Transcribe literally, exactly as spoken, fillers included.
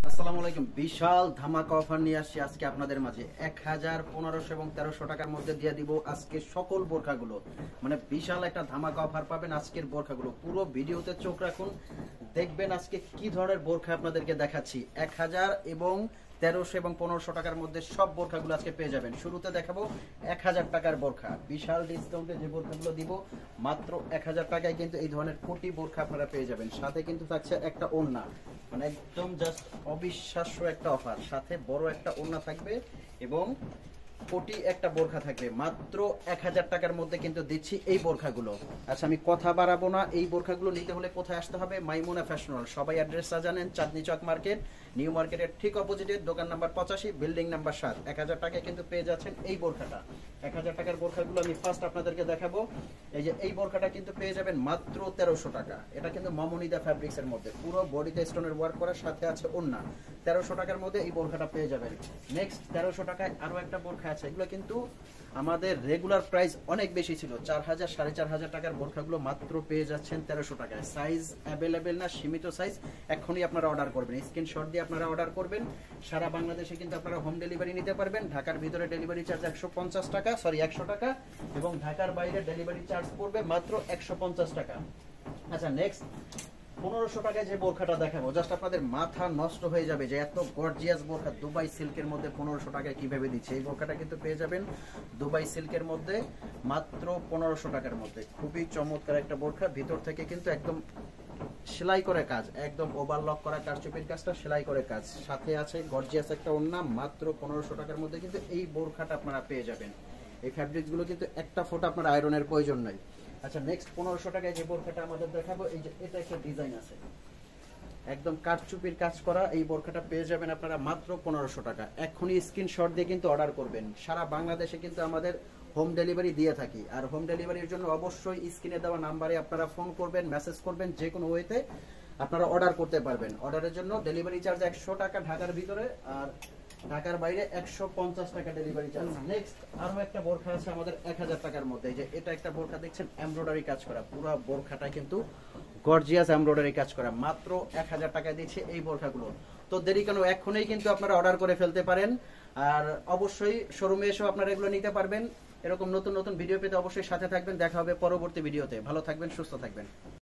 আসসালামু আলাইকুম। বিশাল ধামাকা অফার নিয়ে আসছি আজকে আপনাদের মাঝে। এক হাজার পনেরোশো এবং তেরোশো টাকার মধ্যে দিয়ে দিব আজকে সকল বোরখাগুলো। মানে বিশাল একটা ধামাকা অফার পাবেন আজকের বোরখাগুলো। পুরো ভিডিওতে চোখ রাখুন, দেখবেন আজকে কি ধরনের বোরখা আপনাদেরকে দেখাচ্ছি। এক হাজার এবং তেরোশো এবং পনেরোশো টাকার মধ্যে সব বোরখাগুলো আজকে পেয়ে যাবেন। শুরুতে দেখাবো এক হাজার টাকার বোরখা। বিশাল ডিসকাউন্টে যে বোরখাগুলো দিব মাত্র এক হাজার টাকায় কিন্তু এই ধরনের কোটি বোরখা আপনারা পেয়ে যাবেন। সাথে কিন্তু থাকছে একটা ওড়না, মানে একদম জাস্ট অবিশ্বাস্য একটা অফার। সাথে বড় একটা ওড়না থাকবে এবং কোটি একটা বোরখা থাকবে। মাত্র এক হাজার টাকার মধ্যে কিন্তু দিচ্ছি এই বোরখাগুলো। আচ্ছা, আমি কথা বাড়াবো না। এই বোরখাগুলো নিতে হলে কোথায় আসতে হবে? মাইমুনা ফ্যাশন হল। সবাই অ্যাড্রেসটা জানেন, চাঁদনি চক মার্কেট, নিউ মার্কেটের ঠিক অপোজিটে, দোকান নাম্বার পঁচাশি, বিল্ডিং নাম্বার সাত। এক হাজার টাকায় কিন্তু পেয়ে যাচ্ছেন এই বোরখাটা। এক হাজার টাকার বোরখাগুলো আমি ফার্স্ট আপনাদেরকে দেখাবো। এই যে এই বোরখাটা কিন্তু পেয়ে যাবেন মাত্র তেরোশো টাকা। এটা কিন্তু মামুনিদা ফ্যাব্রিক্স এর মধ্যে, পুরো বডিতে স্টোনের ওয়ার্ক করার সাথে আছে ওড়না। তেরোশো টাকার মধ্যে এই বোরখাটা পেয়ে যাবেন। নেক্সট তেরোশো টাকায় আরো একটা বোরখা আছে। এগুলো কিন্তু আমাদের রেগুলার প্রাইস অনেক বেশি ছিল, চার হাজার সাড়ে চার হাজার টাকার বোরখাগুলো মাত্র পেয়ে যাচ্ছেন তেরোশো টাকায়। সাইজ অ্যাভেলেবেল না, সীমিত সাইজ। এখনই আপনারা অর্ডার করবেন, স্ক্রিনশট দিয়ে আপনারা অর্ডার করবেন। সারা বাংলাদেশে কিন্তু আপনারা হোম ডেলিভারি নিতে পারবেন। ঢাকার ভিতরে ডেলিভারি চার্জ একশো পঞ্চাশ টাকা, সরি একশো টাকা, এবং ঢাকার বাইরে ডেলিভারি চার্জ পড়বে মাত্র একশো পঞ্চাশ টাকা। আচ্ছা, নেক্সট পনেরোশো টাকায় যে বোরখাটা দেখাবো, জাস্ট আপনাদের মাথা নষ্ট হয়ে যাবে যে এত গর্জিয়াস বোরখা দুবাই সিল্কের মধ্যে পনেরোশো টাকায় কিভাবে দিচ্ছে। এই বোরখাটা কিন্তু পেয়ে যাবেন দুবাই সিল্কের মধ্যে মাত্র পনেরোশো টাকার মধ্যে। খুবই চমৎকার একটা বোরখা, ভিতর থেকে কিন্তু একদম সেলাই করে কাজ, একদম ওভারলক করা কারচুপির কাজটা সেলাই করে কাজ। সাথে আছে গর্জিয়াস একটা ওড়না। মাত্র পনেরোশো টাকার মধ্যে কিন্তু এই বোরখাটা আপনারা পেয়ে যাবেন। এই ফ্যাব্রিক্স গুলো কিন্তু একটা ফোঁটা আপনার আয়রনের প্রয়োজন নাই। আচ্ছা, নেক্সট পনেরোশো টাকায় যে বোরখাটা আমাদের দেখাবো, এই যে এটা একটা ডিজাইন আছে, একদম কারচুপির কাজ করা। এই বোরখাটা পেয়ে যাবেন আপনারা মাত্র পনেরোশো টাকা। এখনই স্ক্রিনশট দিয়ে কিন্তু অর্ডার করবেন। সারা বাংলাদেশে কিন্তু আমাদের হোম ডেলিভারি দিয়ে থাকি। আর হোম ডেলিভারির জন্য অবশ্যই স্ক্রিনে দেওয়া নাম্বারে আপনারা ফোন করবেন, মেসেজ করবেন, যে কোনো ওয়েতে আপনারা অর্ডার করতে পারবেন। অর্ডারের জন্য ডেলিভারি চার্জ একশো টাকা ঢাকার ভিতরে, আর ঢাকার বাইরে একশো পঞ্চাশ টাকা ডেলিভারি চার্জ। নেক্সট আরো একটা বোরখা আছে আমাদের এক হাজার টাকার মধ্যে। এই যে এটা একটা বোরখা দেখছেন, এমব্রয়ডারি কাজ করা, পুরো বোরখাটা কিন্তু গর্জিয়াস এমব্রয়ডারি কাজ করা। মাত্র এক হাজার টাকায় দিচ্ছে এই বোরখাগুলো। তো দেরি কেন, এখনই কিন্তু আপনারা অর্ডার করে ফেলতে পারেন। আর অবশ্যই শোরুমে এসেও আপনারা এগুলো নিতে পারবেন। এরকম নতুন নতুন ভিডিও পেতে অবশ্যই সাথে থাকবেন। দেখা হবে পরবর্তী ভিডিওতে। ভালো থাকবেন, সুস্থ থাকবেন।